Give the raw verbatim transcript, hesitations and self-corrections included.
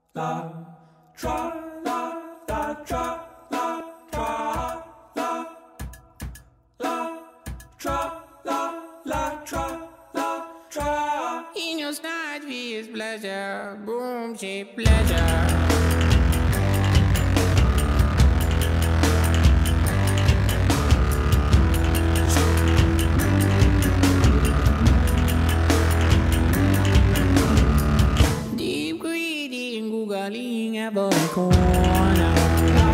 la, tra, la, la, tra, la, tra, la, la, tra, la, la, tra, la, tra. In your snatch is pleasure, boom, she pleasure. Deep greedy and googling every corner.